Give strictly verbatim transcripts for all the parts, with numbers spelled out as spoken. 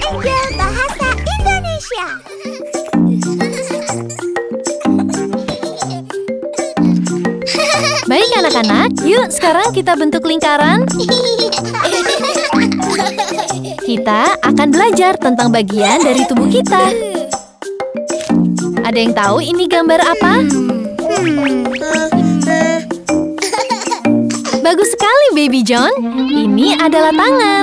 belajar bahasa Indonesia. Baik anak-anak, yuk sekarang kita bentuk lingkaran. Kita akan belajar tentang bagian dari tubuh kita. Ada yang tahu ini gambar apa? Bagus sekali, Baby John. Ini adalah tangan.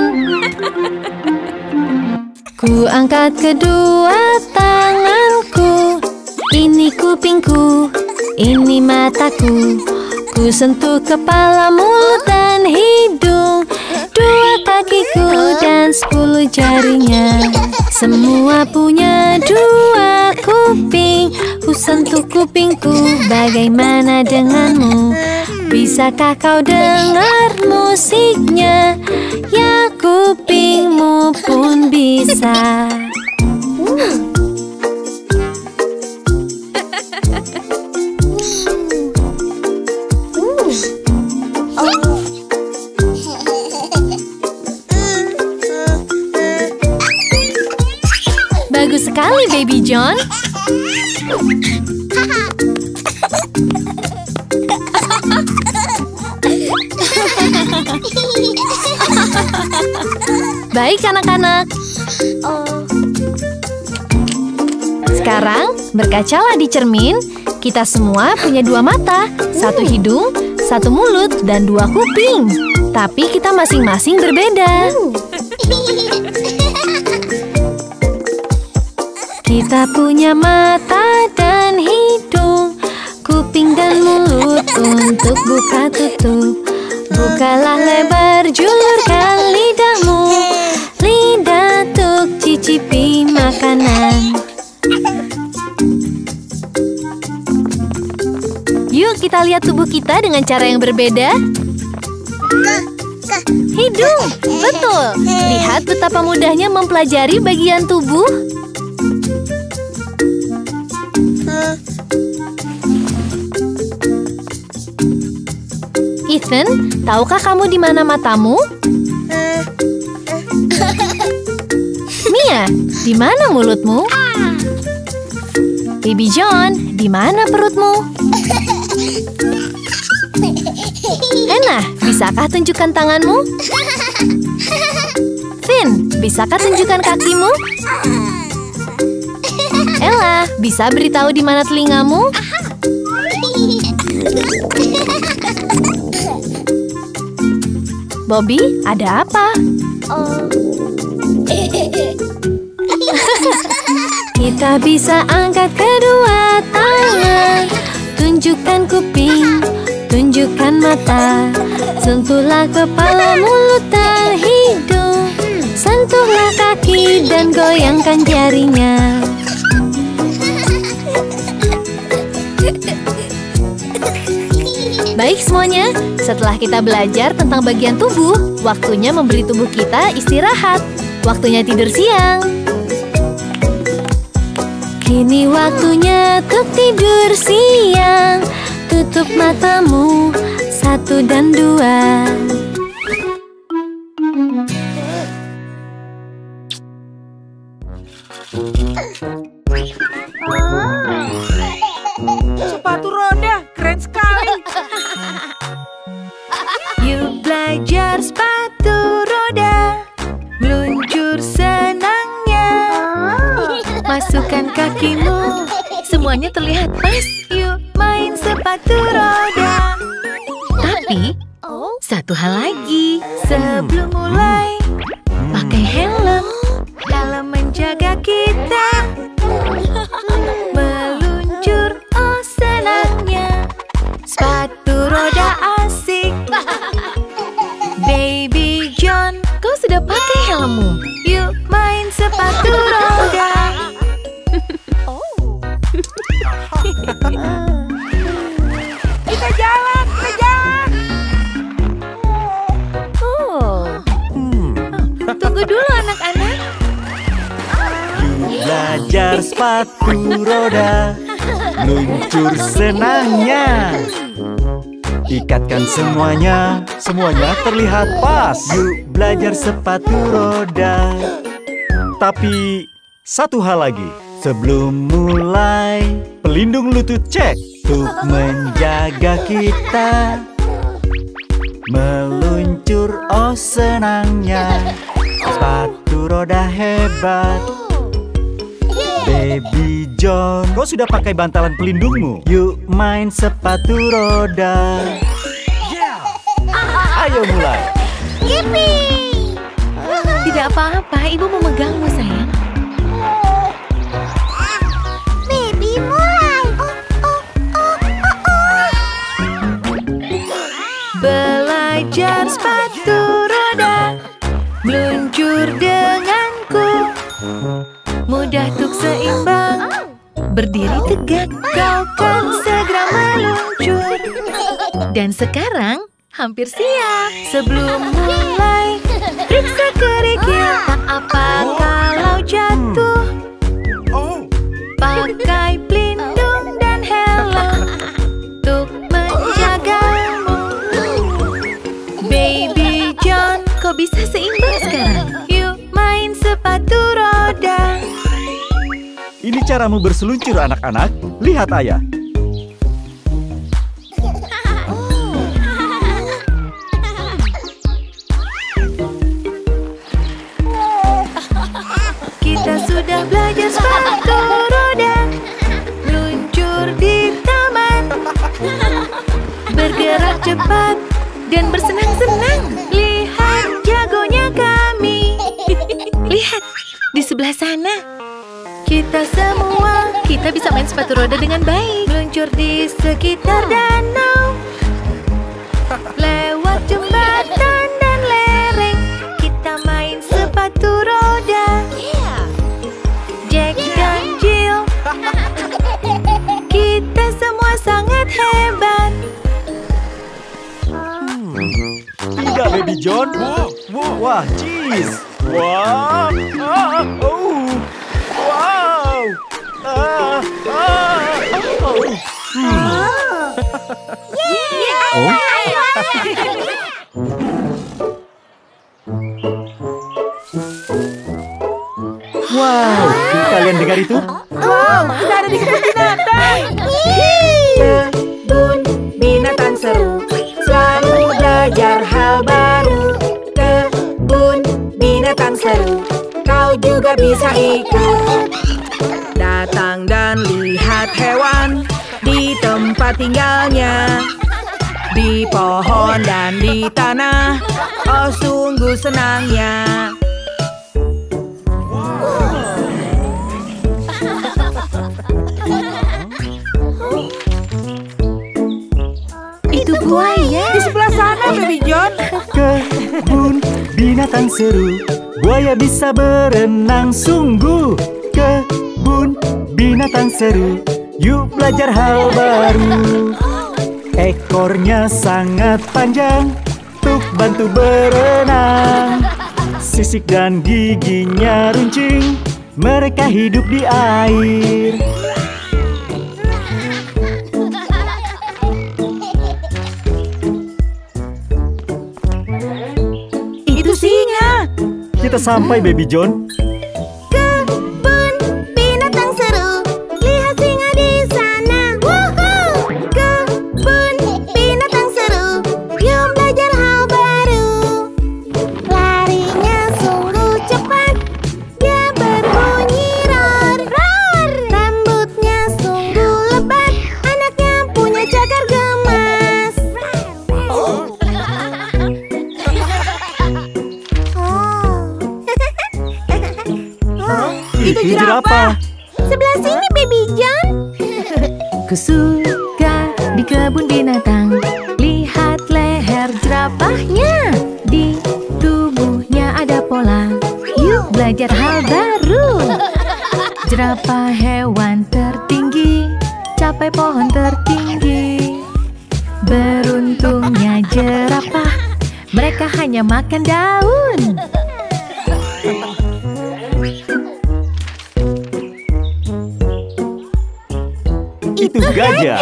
Ku angkat kedua tanganku. Ini kupingku, ini mataku. Ku sentuh kepala, mulut, dan hidung. Dua kakiku dan sepuluh jarinya. Semua punya dua kuping. Ku sentuh kupingku, bagaimana denganmu? Bisakah kau dengar musiknya? Ya, kupingmu pun bisa. Bagus sekali, Baby John. Baik anak-anak. Sekarang berkacalah di cermin. Kita semua punya dua mata, satu hidung, satu mulut, dan dua kuping. Tapi kita masing-masing berbeda. Kita punya mata dan hidung, kuping dan mulut untuk buka tutup. Bukalah lebar, julurkan lidahmu. Lidah untuk cicipi makanan. Yuk kita lihat tubuh kita dengan cara yang berbeda. Hidung, betul. Lihat betapa mudahnya mempelajari bagian tubuh. Ethan, tahukah kamu di mana matamu? Mia, di mana mulutmu? Baby John, di mana perutmu? Hannah, bisakah tunjukkan tanganmu? Finn, bisakah tunjukkan kakimu? Ella, bisa beritahu di mana telingamu? Bobby, ada apa? Kita bisa angkat kedua tangan. Tunjukkan kuping, tunjukkan mata. Sentuhlah kepala, mulut, dan hidung. Sentuhlah kaki dan goyangkan jarinya. Baik semuanya, setelah kita belajar tentang bagian tubuh, waktunya memberi tubuh kita istirahat. Waktunya tidur siang. Kini waktunya untuk tidur siang. Tutup matamu, satu dan dua. Sepatu roda, keren sekali. Yuk belajar sepatu roda, meluncur senangnya. Masukkan kakimu, semuanya terlihat pas. Yuk main sepatu roda. Tapi, satu hal lagi. Sebelum mulai, pakai helm dalam menjaga kita. Meluncur, oh senangnya. Sepatu roda asik. Baby John, kau sudah pakai helmmu. Yuk main sepatu roda. Kita jalan, kita jalan. Oh. Tunggu dulu anak-anak. Belajar sepatu roda, luncur senangnya. Ikatkan semuanya, semuanya terlihat pas. Yuk belajar sepatu roda. Tapi satu hal lagi. Sebelum mulai, pelindung lutut cek untuk menjaga kita. Meluncur, oh senangnya. Sepatu roda hebat. Baby John, kau sudah pakai bantalan pelindungmu? Yuk main sepatu roda. Ayo mulai. Yippee! Tidak apa-apa, ibu memegangmu sayang. Baby mulai. Oh, oh, oh, oh, oh. Belajar sepatu roda, meluncur denganku. Mudah untuk seimbang, berdiri tegak, kau kan segera meluncur. Dan sekarang hampir siap. Sebelum mulai, periksa kerikil. Tak apa kalau jatuh. Pakai pelindung dan helm untuk menjagamu. Baby John, kau bisa seimbang sekarang. Yuk main sepatu roda. Ini caramu berseluncur anak-anak. Lihat ayah. Kita sudah belajar sepatu roda, meluncur di taman, bergerak cepat dan bersenang-senang. Lihat jagonya kami. Lihat di sebelah sana. Kita semua, kita bisa main sepatu roda dengan baik. Meluncur di sekitar danau, lewat jembatan dan lereng. Kita main sepatu roda. Jack dan Jill, kita semua sangat hebat. Tidak, Baby John. Wah, cheese. Wah, ah, oh, wow. Ah, ah, oh. Hmm. Oh? Wow, kalian dengar itu? Wow, kita ada di kebun binatang. Kebun binatang seru, selalu belajar hal baru. Kebun binatang seru, kau juga bisa ikut. Datang dan lihat hewan di tempat tinggalnya, di pohon dan di tanah. Oh, sungguh senangnya. Itu buaya. Di sebelah sana, Baby John. Kebun binatang seru, buaya bisa berenang sungguh. Kebun binatang seru, yuk belajar hal baru. Ekornya sangat panjang, untuk bantu berenang. Sisik dan giginya runcing, mereka hidup di air. Itu singa. Kita sampai, Baby John. Kebun binatang seru, lihat singa di sana. Woohoo! Kebun binatang seru, yuk belajar hal baru. Larinya sungguh cepat, dia berbunyi roar, roar. Rambutnya sungguh lebat, anaknya punya cakar gemas. Oh. Itu jerapah. Sebelah sini, Baby John. Kusuka di kebun binatang, lihat leher jerapahnya. Di tubuhnya ada pola, yuk belajar hal baru. Jerapah hewan tertinggi, capai pohon tertinggi. Beruntungnya jerapah, mereka hanya makan daun. Itu gajah.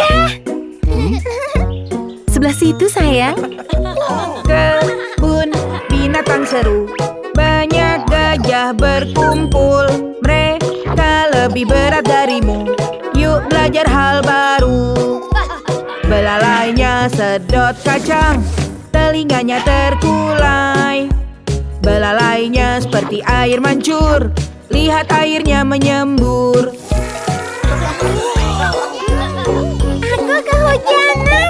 Sebelah situ sayang. Kebun binatang seru, banyak gajah gajah berkumpul. Mereka lebih berat darimu. Yuk belajar hal baru. Belalainya sedot kacang, telinganya terkulai. Belalainya seperti air mancur, lihat airnya menyembur. Aku kehujanan.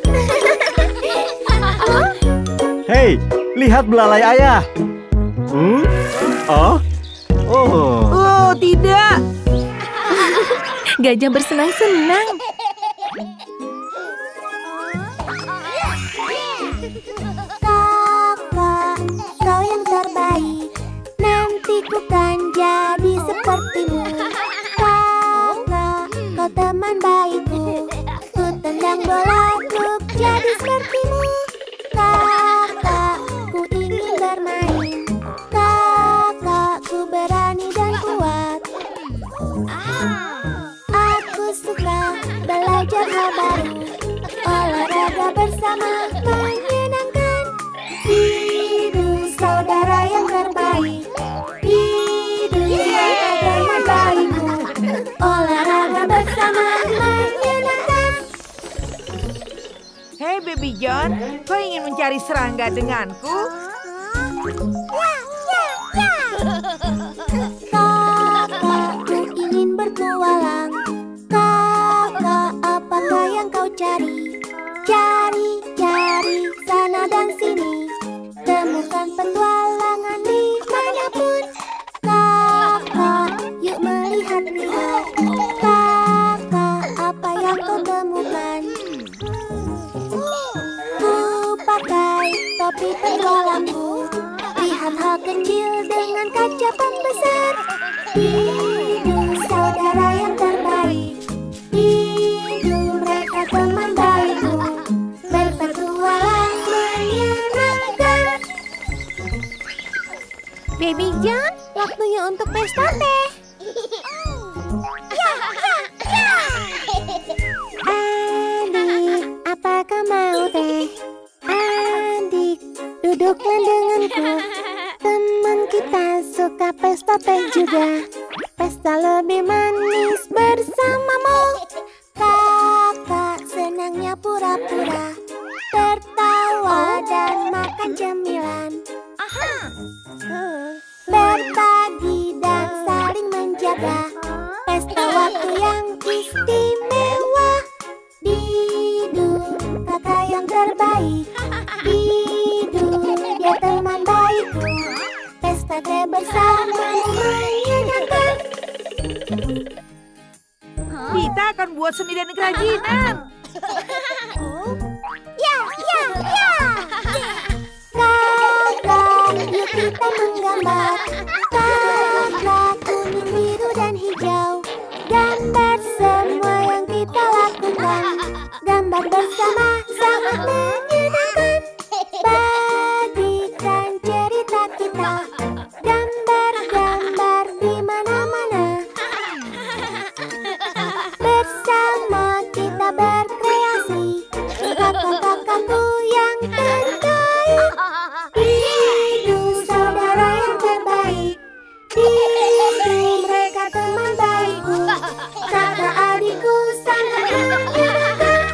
Hei, lihat belalai ayah. Hmm? Oh? Oh. Oh, tidak. Gajah bersenang-senang. Kakak, kau yang terbaik. Nanti ku kan jadi sepertimu. Kakak, kau teman baikku. Ku tendang bola untuk jadi sepertimu. Kakak, ku ingin bermain. Kakak, ku berani dan kuat. Aku suka belajar hal baru. Olahraga bersama menyenangkan. Hidup saudara yang terbaik. Hidup teman baikku. Olahraga bersama menyenangkan. Hei Baby John, kau ingin mencari serangga denganku? Kakak, ku ingin bertualang. Kakak, apakah yang kau cari? Cari, cari, sana dan sini. Temukan petualangan di manapun. Kakak, yuk melihat-lihat. Kakak, apa yang kau temukan? Ku pakai topi petualangku. Lihat hal kecil dengan kaca pembesar. Hidup saudara yang terbaik. Hidup mereka teman baikku. Berpetualang menyenangkan. Baby John, waktunya untuk pesta teh. Adik, apakah mau teh? Adik, duduklah denganku. Teman kita suka pesta teh juga. Pesta lebih manis bersamamu. Kakak senangnya pura-pura, tertawa dan makan cemilan. Berbagi dan saling menjaga. Pesta waktu yang istimewa. Hidup kakak yang terbaik. Hidup dia teman baikku. Pesta teh bersama menyenangkan. Kita akan buat seni dan kerajinan. Ya, ya, ya. Kakak, yuk kita menggambar. Kakak, kuning, biru, dan hijau. Gambar semua yang kita lakukan. Gambar bersama sangat menyenangkan. Bagikan cerita kita. Gambar-gambar di mana-mana. Bersama kita berkreasi. Kakak-kakakku yang terbaik. Hidup saudara yang terbaik. Hidup mereka teman baikku. Kakak adikku sangat menyenangkan.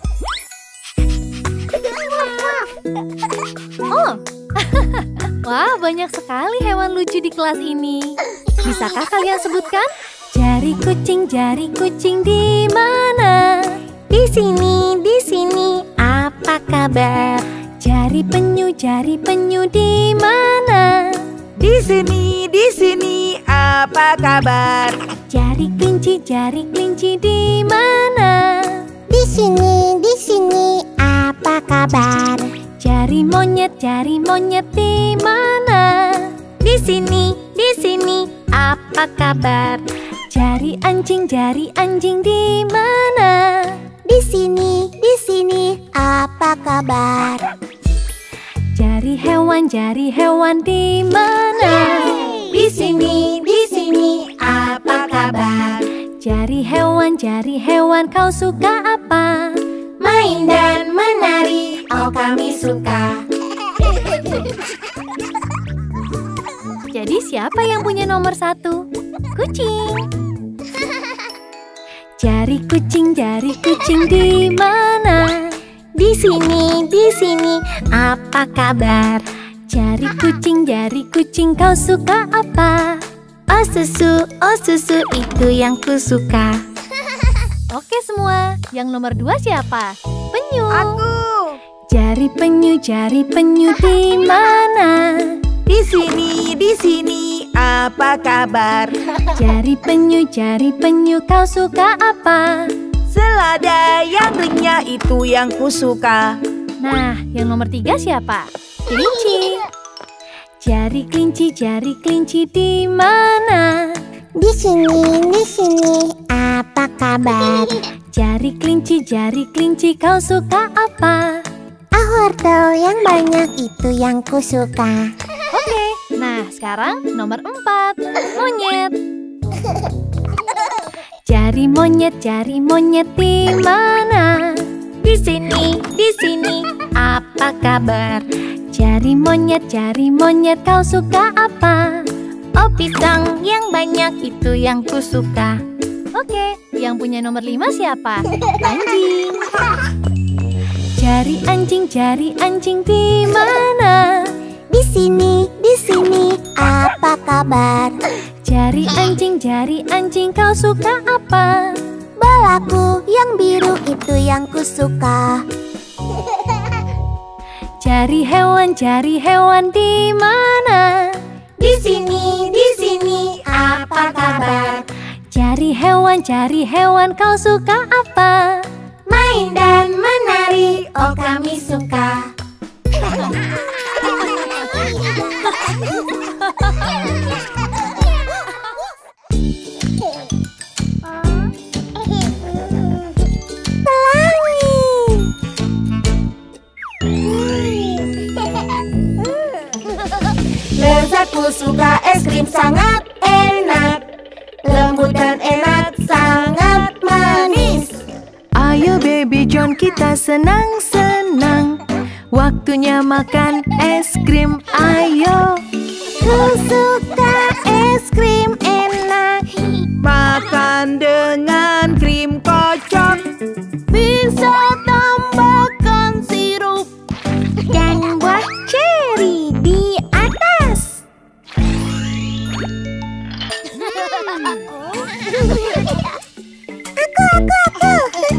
Oh, wah banyak sekali hewan lucu di kelas ini. Bisakah kalian sebutkan? Jari kucing, jari kucing di mana? Di sini, di sini. Apa kabar? Jari penyu, jari penyu di mana? Di sini, di sini, apa kabar? Jari kelinci, jari kelinci di mana? Di sini, di sini, apa kabar? Jari monyet, jari monyet di mana? Di sini, di sini, apa kabar? Jari anjing, jari anjing di mana? Di sini, di sini, apa kabar? Jari hewan, jari hewan di mana? Di sini, di sini, apa kabar? Jari hewan, jari hewan, kau suka apa? Main dan menari, oh kami suka. Jadi siapa yang punya nomor satu? Kucing. Jari kucing, jari kucing di mana? Di sini, di sini, apa kabar? Jari kucing, jari kucing, kau suka apa? Oh susu, oh susu, itu yang ku suka. Oke semua, yang nomor dua siapa? Penyu. Aku. Jari penyu, jari penyu di mana? Di sini, di sini, apa kabar? Jari penyu, jari penyu, kau suka apa? Selada yang renyah itu yang ku suka. Nah, yang nomor tiga siapa? Kelinci. Jari kelinci, jari kelinci di mana? Di sini, di sini, apa kabar? Jari kelinci, jari kelinci, kau suka apa? Ah, wortel yang banyak itu yang ku suka. Oke, nah sekarang nomor empat, monyet. Jari monyet, jari monyet di mana? Di sini, di sini, apa kabar? Jari monyet, jari monyet, kau suka apa? Oh, pisang yang banyak itu yang ku suka. Oke, yang punya nomor lima siapa? Anjing. Jari anjing, jari anjing di mana? Di sini, di sini, apa kabar? Jari anjing, jari anjing, kau suka apa? Balaku yang biru itu yang ku suka. Jari hewan, jari hewan di mana? Di sini, di sini, apa kabar? Jari hewan, jari hewan, kau suka apa? Main dan menari, oh kami suka. Lezatku suka es krim sangat enak, lembut dan enak, sangat manis. Ayo baby John kita senang-senang, waktunya makan es krim, ayo. Ku suka es krim enak, Makan dengan krim kocok. bisa tambahkan sirup dan buah ceri di atas. Aku, aku, aku.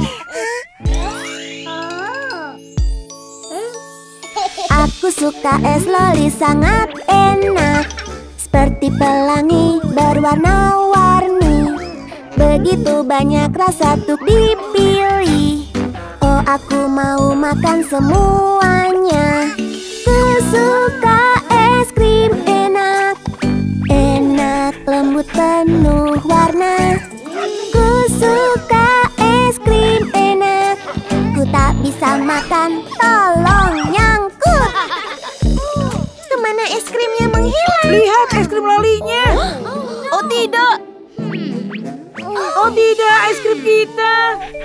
Aku suka es loli sangat enak, seperti pelangi berwarna-warni. Begitu banyak rasa untuk dipilih. Oh, aku mau makan semuanya. Ku suka es krim enak, enak, lembut, penuh warna. Ku suka es krim enak, ku tak bisa makan, tolong nyangkut. Kemana es krimnya menghilang? Lihat es krim lolinya. Oh tidak, Oh tidak, es krim kita.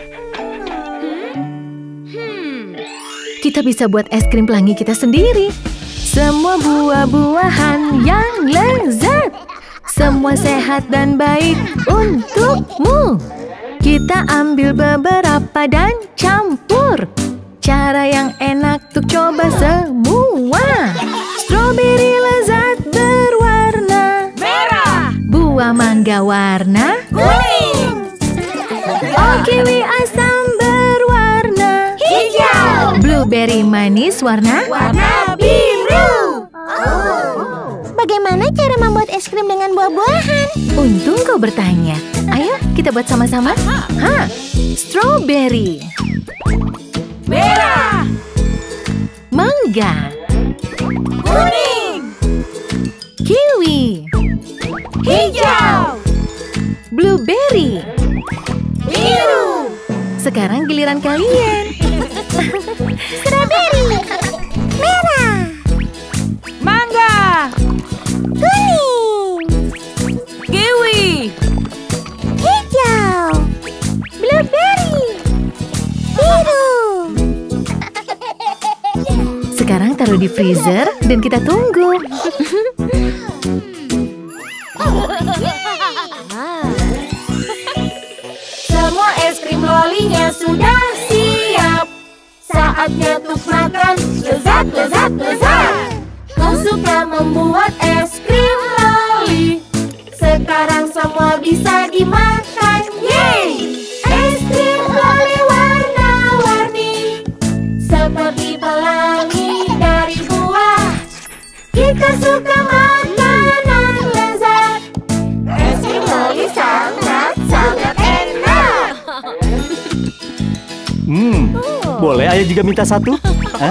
kita bisa buat es krim pelangi kita sendiri. Semua buah-buahan yang lezat, semua sehat dan baik untukmu. Kita ambil beberapa dan campur. Cara yang enak untuk coba semua. Stroberi lezat berwarna Merah. buah mangga warna Kuning. oh kiwi asam berwarna Hijau. blueberry manis warna Warna biru. Bagaimana cara membuat es krim dengan buah-buahan? Untung kau bertanya. Ayo kita buat sama-sama. Ha, strawberry, Merah. mangga, Kuning. kiwi, Hijau. blueberry. Biru. Sekarang giliran kalian. Strawberry, merah, Mangga. kuning, Kiwi. hijau, blueberry, biru. Sekarang taruh di freezer dan kita tunggu. Semua es krim lolinya sudah siap. Saatnya untuk makan, lezat, lezat, lezat. Kau suka membuat es krim loli, sekarang semua bisa dimakan, yeay! Es krim loli warna-warni, seperti pelangi dari buah. Kita suka makanan lezat, es krim loli sangat-sangat enak. Hmm, boleh ayah juga minta satu? Hah?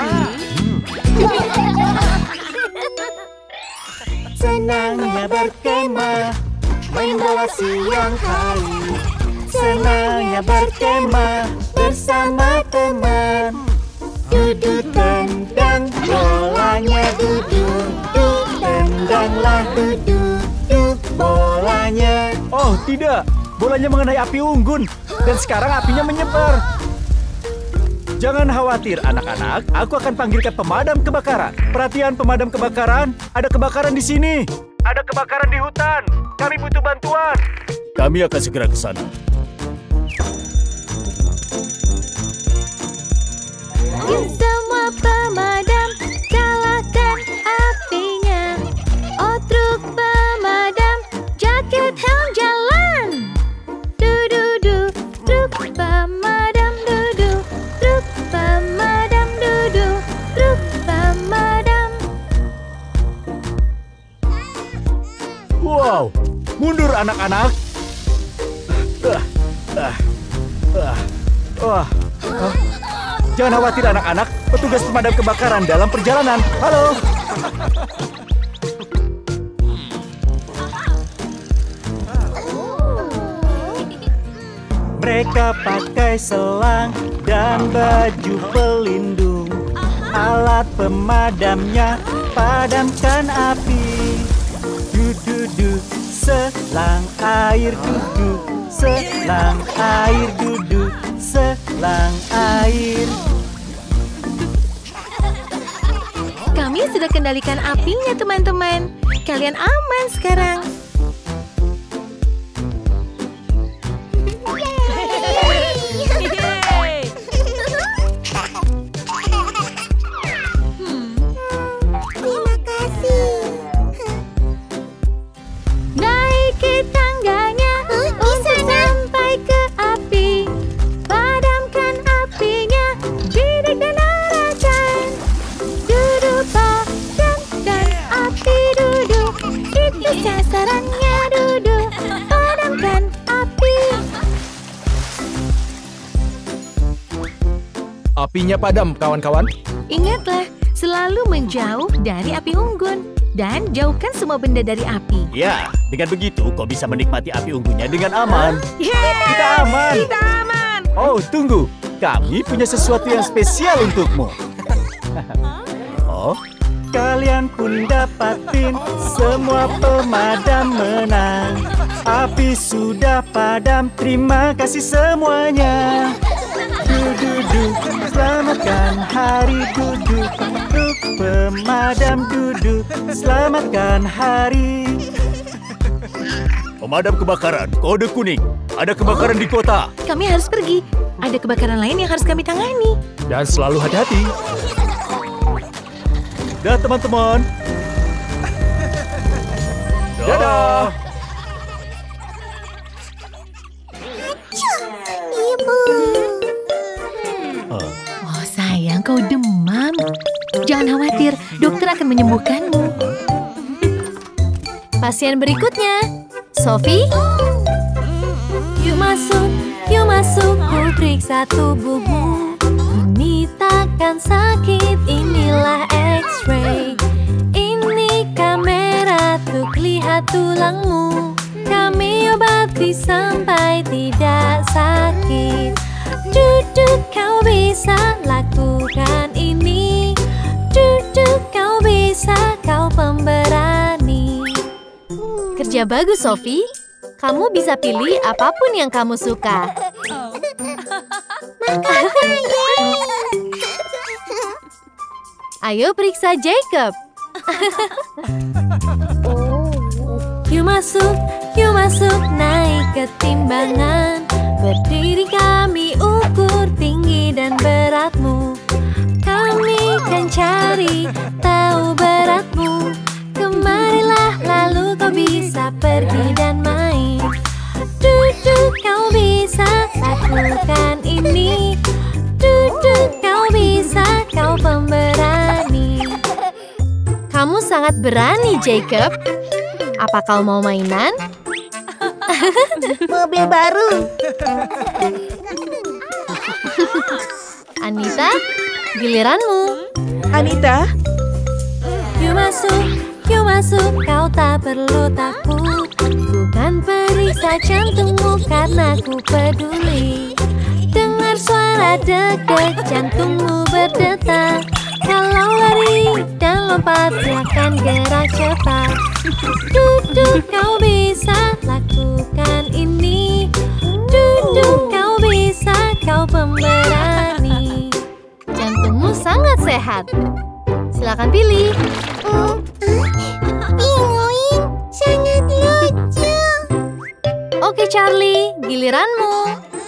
Senangnya berkemah, main bola siang hari. Senangnya berkemah bersama teman. Duduk tendang bolanya, duduk, duduk tendanglah, duduk, duduk bolanya. Oh tidak, bolanya mengenai api unggun dan sekarang apinya menyebar. Jangan khawatir anak-anak, aku akan panggilkan pemadam kebakaran. Perhatian pemadam kebakaran, ada kebakaran di sini. Ada kebakaran di hutan. Kami butuh bantuan. Kami akan segera ke sana. Semua pemadam, nyalakan apinya. Oh truk pemadam, jaket helm jalan. Du-du-du, truk pemadam, du-du. Truk pemadam, du-du. Truk pemadam. Wow, mundur anak-anak. Ah, ah, ah, ah, ah. Jangan khawatir anak-anak, petugas pemadam kebakaran dalam perjalanan. Halo. Mereka pakai selang dan baju pelindung. Alat pemadamnya padamkan api. Du-du-du, selang air duduk. Selang air duduk. Selang air. Kami sudah kendalikan apinya, teman-teman. Kalian aman sekarang. Terima kasih. Naiki tangganya untuk sampai ke api. Padamkan apinya, bidik dan arahkan. Duduk padamkan api, duduk. Itu sasarannya, duduk. Padamkan api. Apinya padam, kawan-kawan. Ingatlah, selalu menjauh dari api unggun. Dan jauhkan semua benda dari api. Ya, dengan begitu kau bisa menikmati api unggunnya dengan aman. Yeay! Kita aman. Kita aman. Oh, tunggu. Kami punya sesuatu yang spesial untukmu. Oh, kalian pun dapatin, semua pemadam menang. Api sudah padam, terima kasih semuanya. Duduk, selamatkan hari, duduk. Duduk, pemadam duduk, selamatkan hari. Pemadam kebakaran, kode kuning. Ada kebakaran di kota. Kami harus pergi. Ada kebakaran lain yang harus kami tangani. Dan selalu hati-hati. Dah teman-teman. Dadah. Ibu. Oh, Oh sayang, kau demam. Jangan khawatir, dokter akan menyembuhkanmu. Pasien berikutnya, Sophie. Yuk masuk, yuk masuk, ku periksa tubuhmu. Ini takkan sakit, inilah X-ray. Ini kamera untuk lihat tulangmu. Kami obati sampai tidak sakit. Duduk, kau bisa lakukan ini. Duduk, kau bisa, kau pemberani. Kerja bagus, Sophie. Kamu bisa pilih apapun yang kamu suka. Ayo periksa Jacob. Yuk masuk, yuk masuk, naik ke timbangan. Berdiri kami ukur tinggi dan beratmu. Kami kan cari tahu beratmu. Kemarilah lalu kau bisa pergi dan main. Duduk kau bisa lakukan ini. Duduk kau bisa, kau pemberani. Kamu sangat berani, Jacob. Apa kau mau mainan? Mobil baru. Anita, giliranmu. Anita, Yuk masuk, yuk masuk, kau tak perlu takut. Bukan periksa jantungmu karena ku peduli. Dengar suara deg-deg, jantungmu berdetak. Kalau lari dan lompat, silakan gerak cepat. Duduk kau bisa lakukan ini. Duduk kau bisa, kau pemberani. Jantungmu sangat sehat. Silakan pilih. Pinguin sangat lucu. Oke Charlie, giliranmu.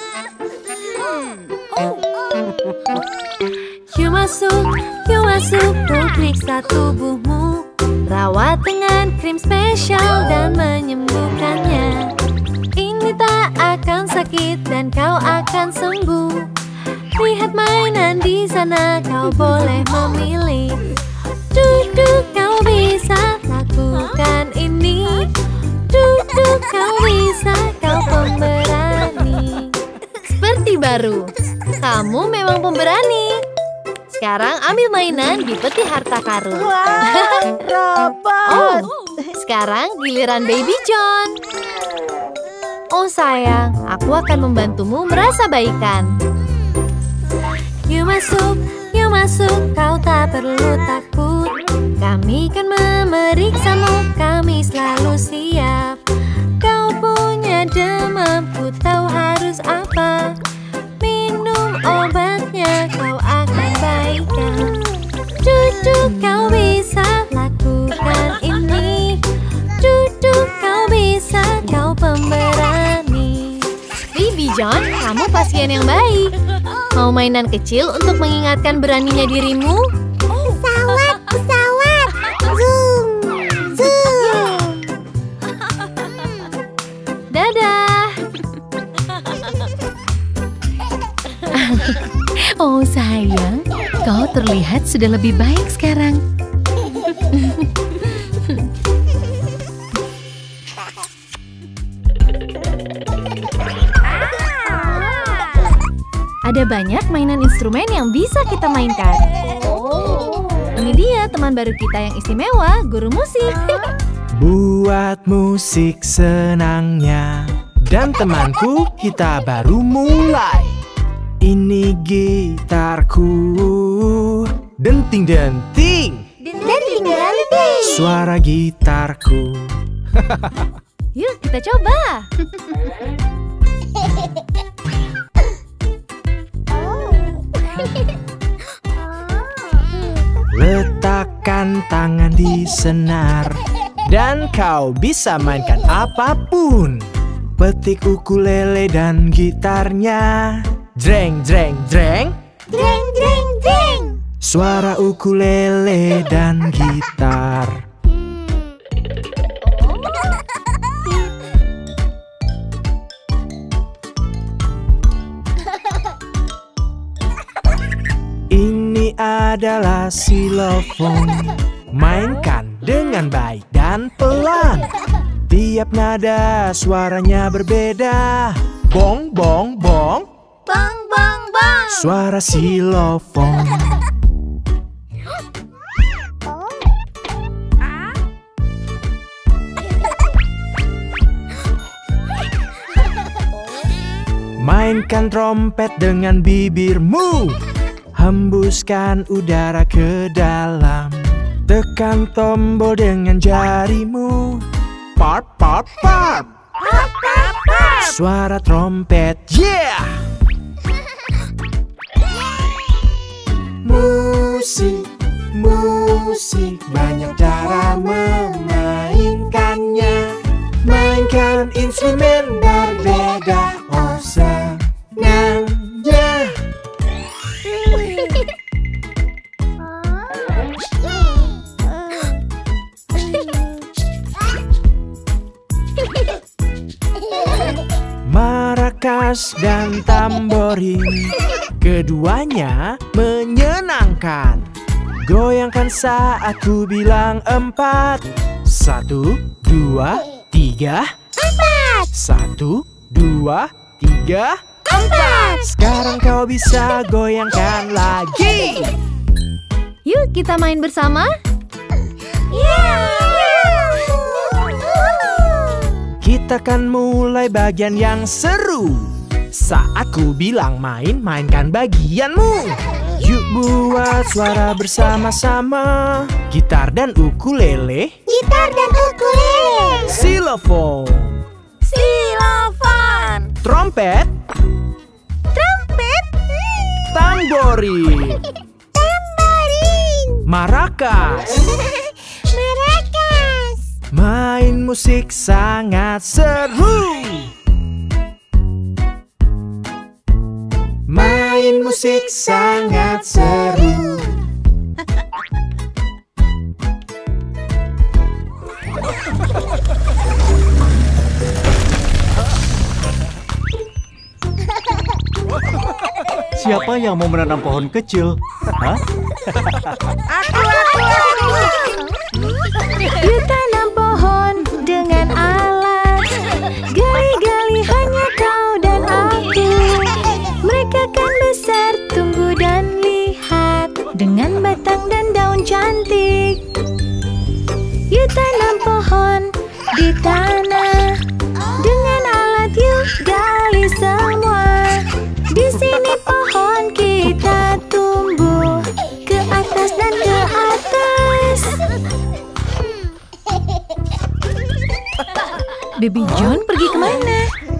Yuk masuk, yuk masuk, ku periksa tubuhmu. Rawat dengan krim spesial dan menyembuhkannya. Ini tak akan sakit dan kau akan sembuh. Lihat mainan di sana, kau boleh memilih. Duduk kau bisa lakukan ini. Duduk kau bisa, kau pemberani. Seperti baru, kamu memang pemberani. Sekarang ambil mainan di peti harta karun. wah, robot. Oh, sekarang giliran Baby John. Oh sayang, aku akan membantumu merasa baikan. Yuk masuk, yuk masuk, kau tak perlu takut. Kami kan memeriksamu, kami selalu siap. Kau punya demam, ku tahu harus apa. Minum obatnya, kau akan baikan. Duduk kau bisa lakukan ini. Duduk kau bisa, kau pemberani. Baby John, kamu pasien yang baik. Mau mainan kecil untuk mengingatkan beraninya dirimu? Pesawat, pesawat. Zoom, zoom. Dadah. Oh sayang, kau terlihat sudah lebih baik sekarang. Ada banyak mainan instrumen yang bisa kita mainkan. Ini dia teman baru kita yang istimewa, guru musik. Buat musik senangnya. Dan temanku, kita baru mulai. Ini gitarku. Denting-denting. Denting-denting. Suara gitarku. Yuk kita coba. Letakkan tangan di senar dan kau bisa mainkan apapun. Petik ukulele dan gitarnya. Jreng, jreng, jreng. Jreng, jreng, jreng. Suara ukulele dan gitar. Ini adalah xilofon. Mainkan dengan baik dan pelan. Tiap nada suaranya berbeda. Bong, bong, bong. Bang, bang, bang. Suara xilofon. Mainkan trompet dengan bibirmu. Hembuskan udara ke dalam. Tekan tombol dengan jarimu. Parp, parp, parp. Pap, pap, pap. Suara trompet, yeah! Musik, musik, banyak cara memainkannya. Mainkan instrumen berbeda. Oh senangnya. Marakas dan tamborin, keduanya menyenangkan. Goyangkan saat ku bilang empat. Satu, dua, tiga. Empat. Satu, dua, tiga, empat. Sekarang kau bisa goyangkan lagi. Yuk kita main bersama. Kita akan mulai bagian yang seru. Saat ku bilang main, mainkan bagianmu. Yuk buat suara bersama-sama. Gitar dan ukulele. Gitar dan ukulele. Xylophone. Xylophone. Trompet. Trompet. Tamborin. Tamborin. Marakas. Marakas. Main musik sangat seru. Main musik sangat seru. Siapa yang mau menanam pohon kecil? Hah? Aku, aku, aku. Yuk tanam pohon dengan alat. Gali-gali hanya kau dan aku. Mereka kan besar, tunggu dan lihat. Dengan batang dan daun cantik. Yuk tanam pohon di tanah. Dengan alat yuk gali semua. Di sini pohon kita tumbuh. Ke atas dan ke atas. Baby John pergi kemana?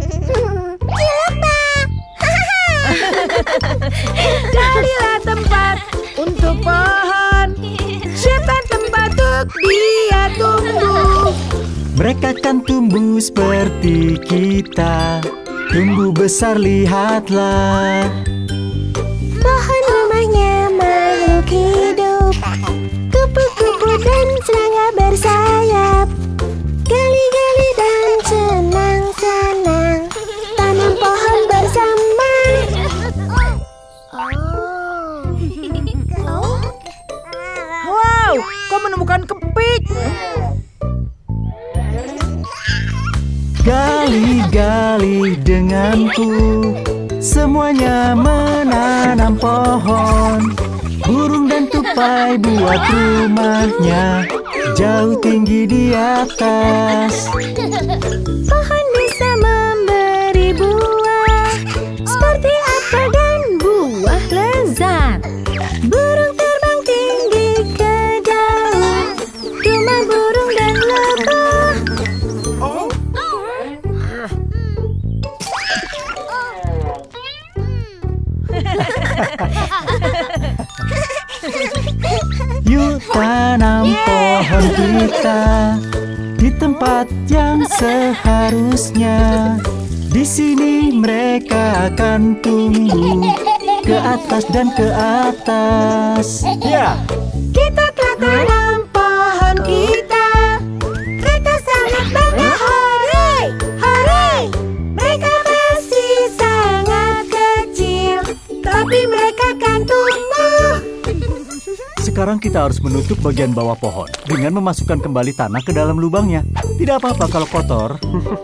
Carilah tempat untuk pohon. Siapa tempat untuk dia tumbuh? Mereka kan tumbuh seperti kita. Tumbuh besar, lihatlah. Pohon rumahnya makhluk hidup. Kupu-kupu dan serangga bersayap. Gali-gali dan senang-senang. Tanam pohon bersama. Wow, kau menemukan kepik. Gali-gali denganku. Semuanya menanam pohon. Burung dan tupai buat rumahnya jauh tinggi di atas. Pohon bisa memberi buah seperti apel dan buah lezat. Burung terbang tinggi ke daun. Rumah burung dan lebah. Yuk tanam pohon kita di tempat yang seharusnya. Di sini mereka akan tumbuh ke atas dan ke atas. Ya, Kita telah tanam pohon kita. Mereka sangat bangga. Hore, hore. Mereka masih sangat kecil, tapi mereka akan tumbuh. Sekarang kita harus menutup bagian bawah pohon dengan memasukkan kembali tanah ke dalam lubangnya. Tidak apa-apa kalau kotor.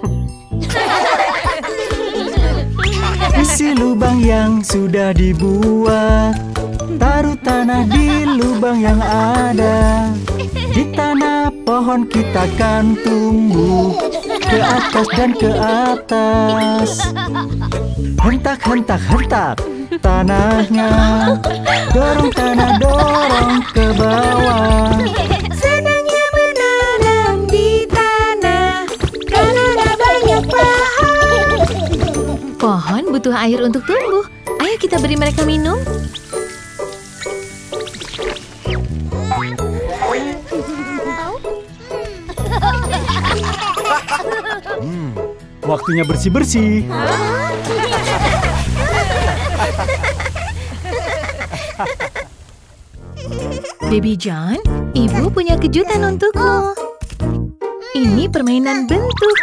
Isi lubang yang sudah dibuat. Taruh tanah di lubang yang ada. Di tanah pohon kita akan tumbuh ke atas dan ke atas. Hentak, hentak, hentak tanahnya. Dorong tanah, dorong ke bawah. Senangnya menanam di tanah karena banyak pohon. Pohon butuh air untuk tumbuh. Ayo kita beri mereka minum. Hmm, waktunya bersih-bersih. Baby John, Ibu punya kejutan untukmu. Ini permainan bentuk.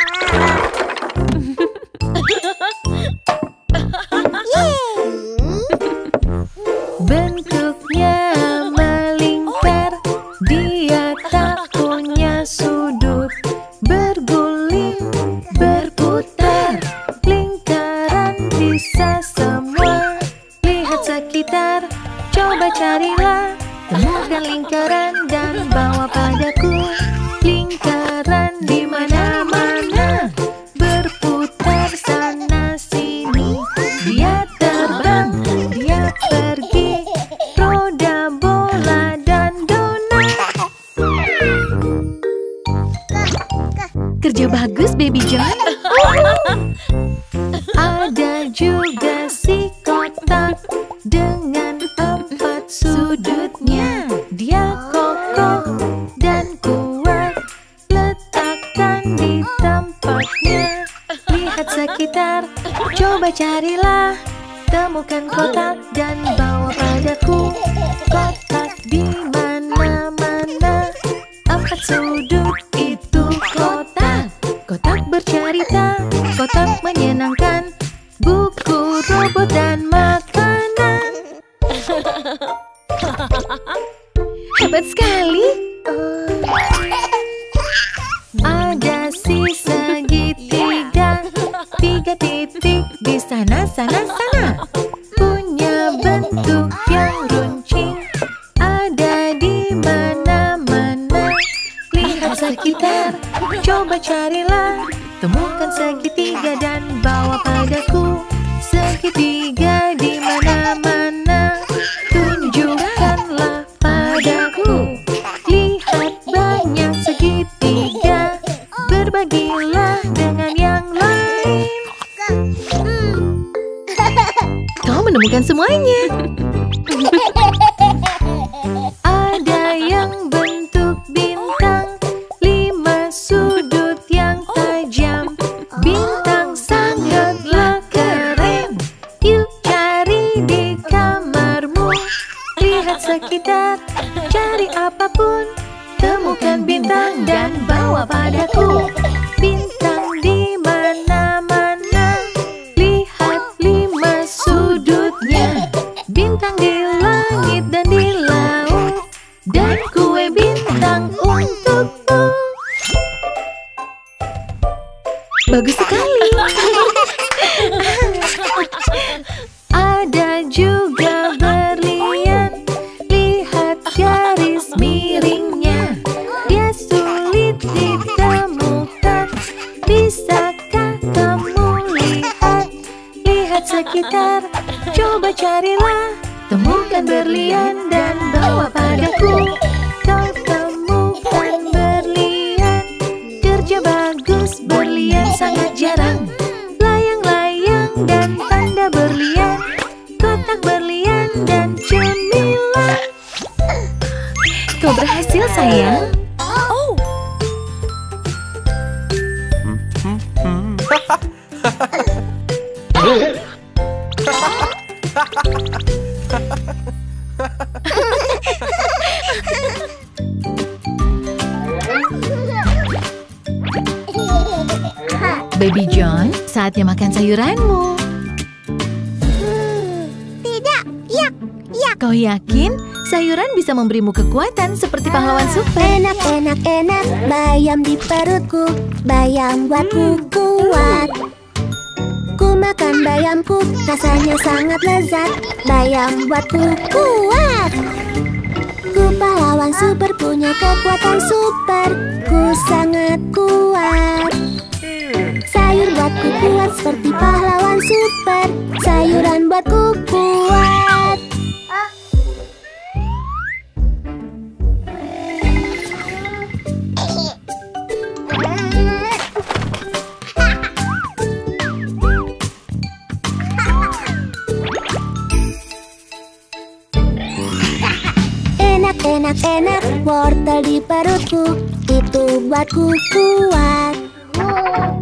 Bentuknya melingkar, dia tak punya sudut. Berguling, berputar, lingkaran bisa semua. Lihat sekitar, coba carilah. Temukan lingkaran dan bawa padaku. Lingkaran di mana-mana, berputar sana sini. Dia terbang, dia pergi, roda, bola, dan donat. Kerja bagus, Baby John. Ada juga si kotak dengan empat sudutnya. Dia kokoh dan kuat, letakkan di tempatnya. Lihat sekitar, coba carilah. Temukan kotak dan bawa padaku. Kotak di mana-mana, empat sudut itu kotak. Kotak bercerita, kotak menyenangkan, buku, robot, dan makanan. Hebat sekali. Ada si segitiga, tiga titik di sana, sana, sana. Punya bentuk yang runcing, ada di mana-mana. Lihat sekitar, coba carilah. Temukan segitiga dan bawa padaku. Segitiga di mana-mana, tunjukkanlah padaku. Lihat banyak segitiga, berbagilah dengan yang lain. Kau menemukan semuanya. Ada yang bentuk bintang, lima sudut yang tajam. Bintang sangatlah keren. Yuk cari di kamarmu. Lihat sekitar, cari apapun. Temukan bintang dan bawa padaku. Bintang di mana-mana, lihat lima sudutnya. Bintang di langit dan di laut, dan kue bintang untukmu. Bagus sekali. Ada juga berlian, lihat garis miringnya. Dia sulit ditemukan, bisakah kamu lihat? Lihat sekitar, coba carilah. Temukan berlian dan bawa padaku. Kau temukan berlian, kerja bagus. Berlian sangat jarang. Layang-layang dan tanda berlian, kotak berlian dan cemilan. Kau berhasil, sayang. Oh. Baby John, saatnya makan sayuranmu. Hmm, tidak, yak, yak. Kau yakin sayuran bisa memberimu kekuatan seperti pahlawan super? Enak, enak, enak, bayam di perutku. Bayam buatku kuat. Ku makan bayamku, rasanya sangat lezat. Bayam buatku kuat. Ku pahlawan super, punya kekuatan super. Ku sangat kuat. Sayur buatku kuat seperti pahlawan super. Sayuran buatku kuat. Enak, enak, enak, wortel di perutku. Itu buatku kuat.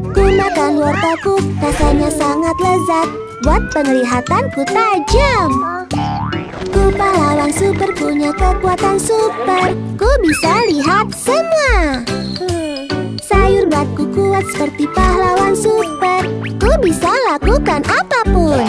apelku, rasanya sangat lezat. Buat penglihatanku tajam. Ku pahlawan super, punya kekuatan super. Ku bisa lihat semua. Sayur buatku kuat seperti pahlawan super. Ku bisa lakukan apapun.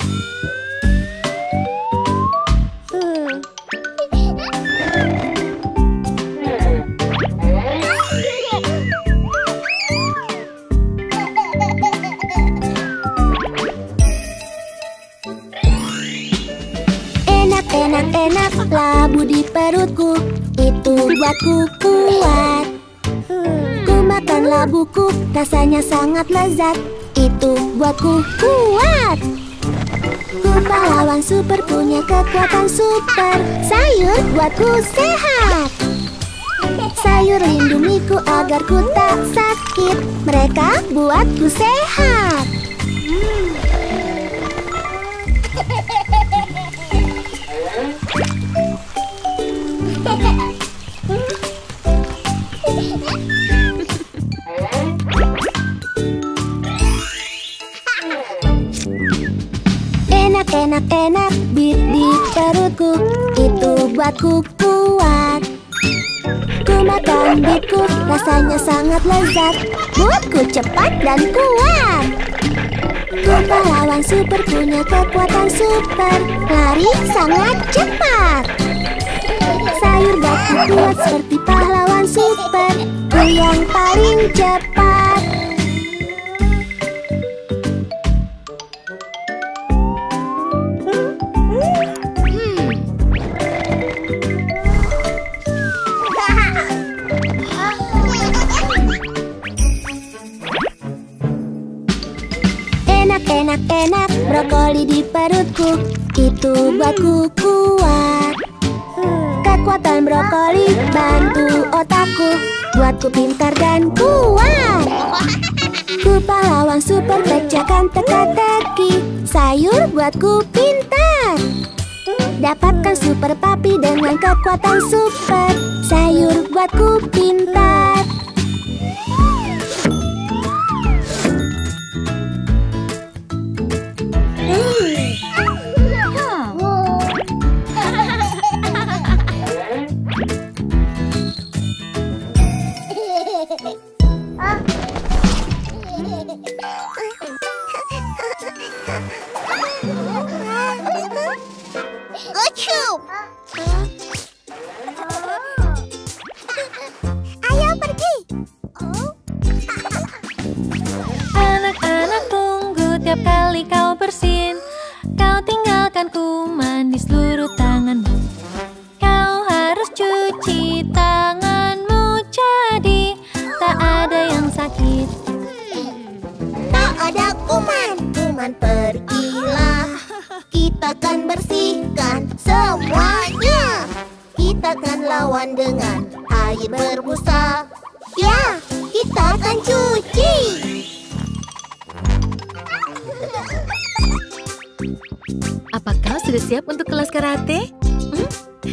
Enak-enak labu di perutku, itu buatku kuat. Ku makan labuku, rasanya sangat lezat, itu buatku kuat. Ku pahlawan super, punya kekuatan super. Sayur buatku sehat. Sayur lindungiku agar ku tak sakit. Mereka buatku sehat. Enak-enak bit di perutku, itu buatku kuat. Ku makan bitku, rasanya sangat lezat, buatku cepat dan kuat. Ku pahlawan super, punya kekuatan super. Lari sangat cepat. Sayur buatku kuat seperti pahlawan super. Ku yang paling cepat. Enak-enak brokoli di perutku, itu buatku kuat. Kekuatan brokoli bantu otakku, buatku pintar dan kuat. Ku pahlawan super, pecahkan teka-teki. Sayur buatku pintar. Dapatkan super papi dengan kekuatan super. Sayur buatku pintar. Ayo pergi. Anak-anak tunggu tiap kali kau bersin. Kau tinggalkan kuman di seluruh tanganmu. Kau harus cuci tanganmu, jadi tak ada yang sakit. Tak ada kuman, kuman pergilah. Kita kan bersihkan semuanya. Kita kan lawan dengan air berbusa. Ya, kita akan cuci. Apa kau sudah siap untuk kelas karate? Hmm?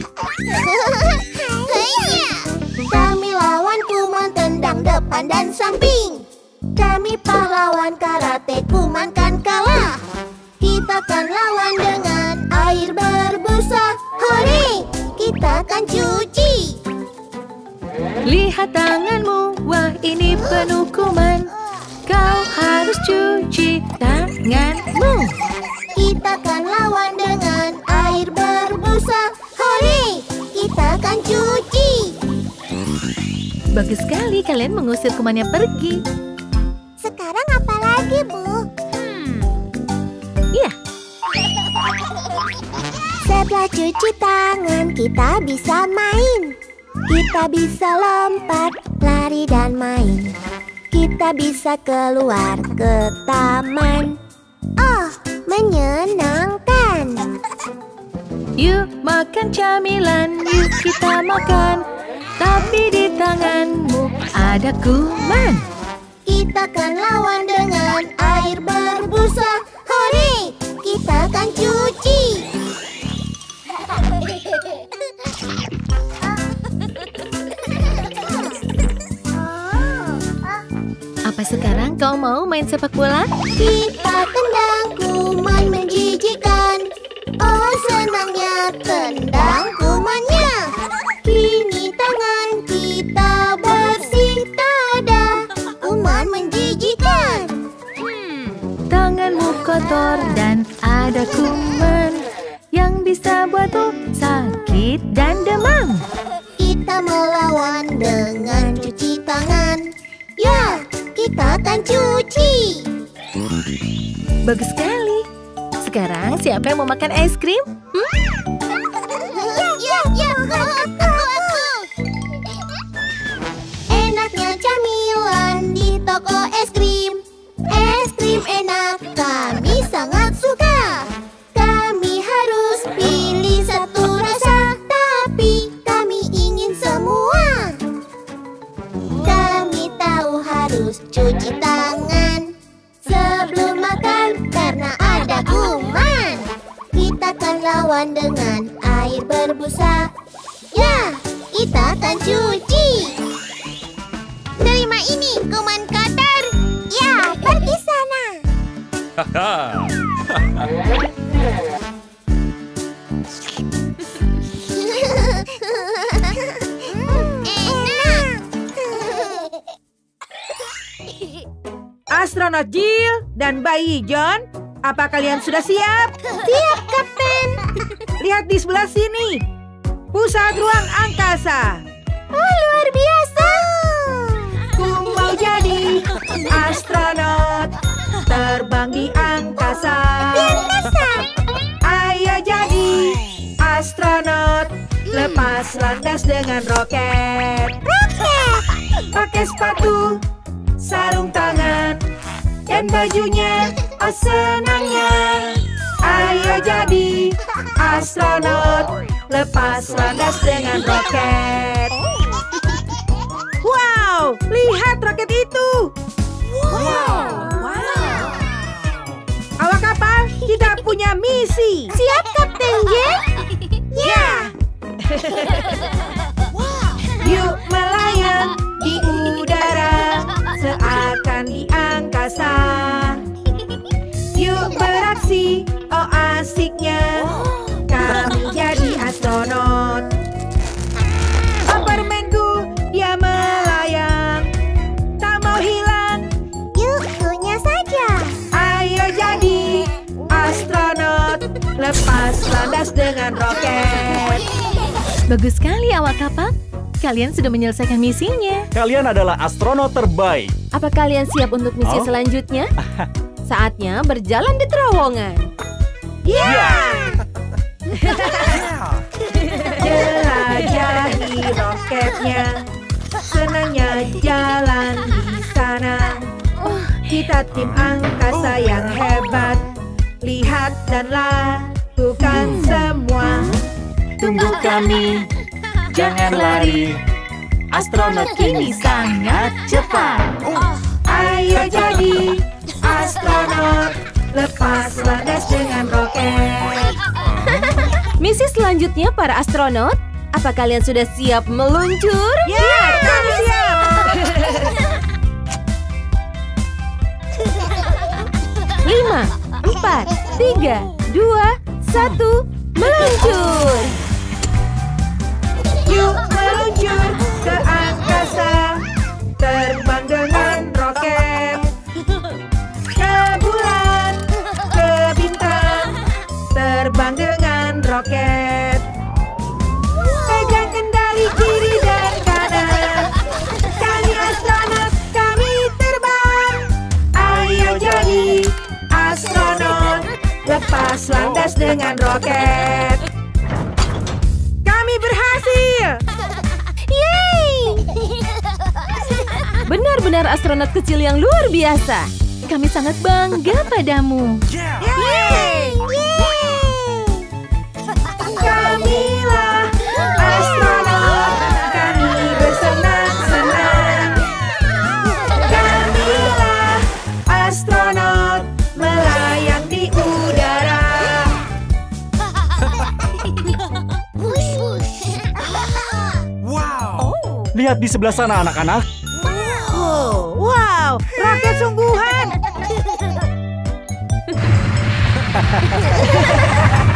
Kami lawan kuman, tendang depan dan samping. Kami pahlawan karate, kuman kan kalah. Kita kan lawan dengan air berbusa. Hore, kita kan cuci. Lihat tanganmu, wah ini penuh kuman. Kau harus cuci tanganmu. Kita kan lawan dengan air berbusa. Hore, kita kan cuci. Bagus sekali kalian mengusir kumannya pergi. Sekarang apa lagi, Bu? Hmm. Iya. Setelah cuci tangan, kita bisa main. Kita bisa lompat, lari dan main. Kita bisa keluar ke taman. Oh, menyenangkan. Yuk makan camilan, yuk kita makan. Tapi di tanganmu ada kuman. Kita kan lawan dengan air berbusa. Hore, kita kan cuci. Apa sekarang kau mau main sepak bola? Kita tendang kuman menjijikan. Oh, senangnya tendang kumannya. Kini tangan kita bersih, tak ada kuman menjijikan. Tanganmu kotor dan ada kuman yang bisa buatmu sakit dan demam. Kita melawan dengan cuci tangan. Ya, kita akan cuci. Bagus sekali. Sekarang siapa yang mau makan es krim? Hmm? Ya, ya, ya, aku, aku, aku. Enaknya camilan di toko es krim. Es krim enak, kami sangat suka. Kami harus pilih satu rasa, tapi kami ingin semua. Kami tahu harus cuci tangan sebelum makan karena ada kuman. Kita akan lawan dengan air berbusa. Ya, kita akan cuci. Terima ini, kuman kotor. Ya, pergi sana. Enak. Astronot Jill dan bayi John, apa kalian sudah siap? Siap, Kapten. Lihat di sebelah sini. Pusat ruang angkasa. Oh, luar biasa. Ku mau jadi astronot, terbang di angkasa. Di angkasa. Ayo jadi astronot, lepas landas dengan roket. Roket. Pakai sepatu, sarung tangan, dan bajunya, oh senangnya. Ayo jadi astronot, lepas landas dengan roket. Wow, lihat roket itu. Wow. Awak kapal, kita punya misi. Siap, Kapten Jack? Ya. Yuk melayang di udara, seakan di angkasa. Yuk beraksi, oh asiknya. Kami jadi astronot. Oh permenku, dia melayang, tak mau hilang. Yuk, punya saja. Ayo jadi astronot, lepas landas dengan roket. Bagus sekali awak kapal. Kalian sudah menyelesaikan misinya. Kalian adalah astronot terbaik. Apa kalian siap untuk misi Oh. selanjutnya? Saatnya berjalan di terowongan. Ya! Jelajahi roketnya, senangnya jalan di sana. Kita tim angkasa yang hebat, lihat dan lakukan semua. Tunggu kami, jangan lari. Astronot kini sangat cepat. Ayo jadi astronot, lepas landas dengan roket. Misi selanjutnya para astronot. Apa kalian sudah siap meluncur? Ya, kami siap. Lima, empat, tiga, dua, satu, meluncur. Yuk meluncur ke angkasa, terbang dengan roket. Ke bulan, ke bintang, terbang dengan roket. Pegang kendali kiri dan kanan, kami astronot, kami terbang. Ayo jadi astronot, lepas landas dengan roket. Kami berhasil. Benar-benar astronot kecil yang luar biasa. Kami sangat bangga padamu. Yeay! Kamilah astronot, kami bersenang-senang. Kamilah astronot, melayang di udara. Lihat di sebelah sana anak-anak. Oh, wow, roket sungguhan.